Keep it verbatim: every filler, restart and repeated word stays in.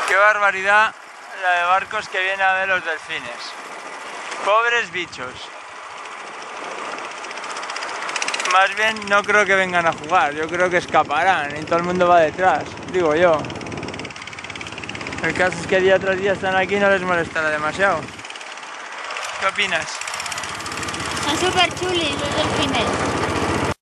Qué barbaridad la de barcos que viene a ver los delfines. Pobres bichos. Más bien no creo que vengan a jugar, yo creo que escaparán y todo el mundo va detrás, digo yo. El caso es que día tras día están aquí y no les molestará demasiado. ¿Qué opinas? Son súper chulis los delfines.